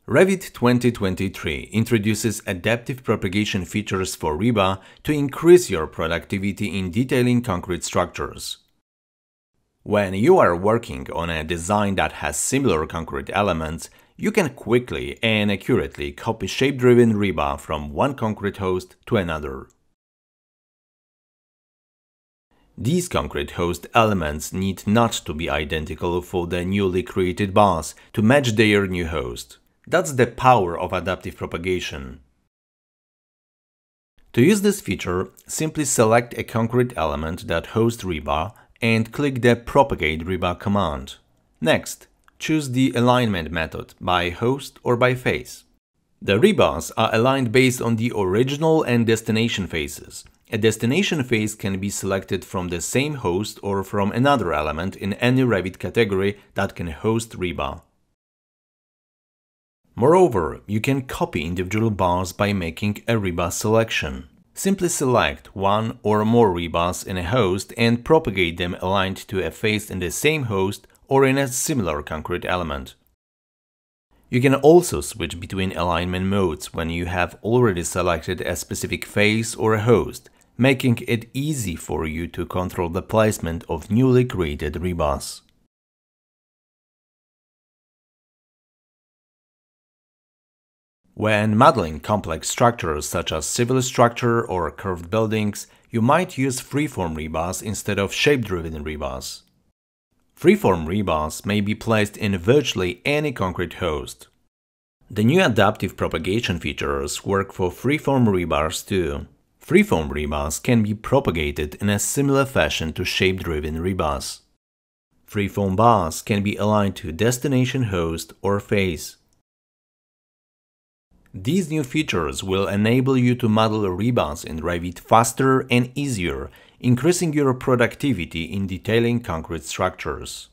Revit 2023 introduces adaptive propagation features for rebar to increase your productivity in detailing concrete structures. When you are working on a design that has similar concrete elements, you can quickly and accurately copy shape-driven rebar from one concrete host to another. These concrete host elements need not to be identical for the newly created bars to match their new host. That's the power of adaptive propagation. To use this feature, simply select a concrete element that hosts rebar and click the Propagate Rebar command. Next, choose the alignment method by host or by face. The rebars are aligned based on the original and destination faces. A destination face can be selected from the same host or from another element in any Revit category that can host rebar. Moreover, you can copy individual bars by making a rebar selection. Simply select one or more rebars in a host and propagate them aligned to a face in the same host or in a similar concrete element. You can also switch between alignment modes when you have already selected a specific face or a host, making it easy for you to control the placement of newly created rebars. When modeling complex structures such as civil structure or curved buildings, you might use freeform rebars instead of shape-driven rebars. Freeform rebars may be placed in virtually any concrete host. The new adaptive propagation features work for freeform rebars too. Freeform rebars can be propagated in a similar fashion to shape-driven rebars. Freeform bars can be aligned to destination host or face. These new features will enable you to model rebars in Revit faster and easier, increasing your productivity in detailing concrete structures.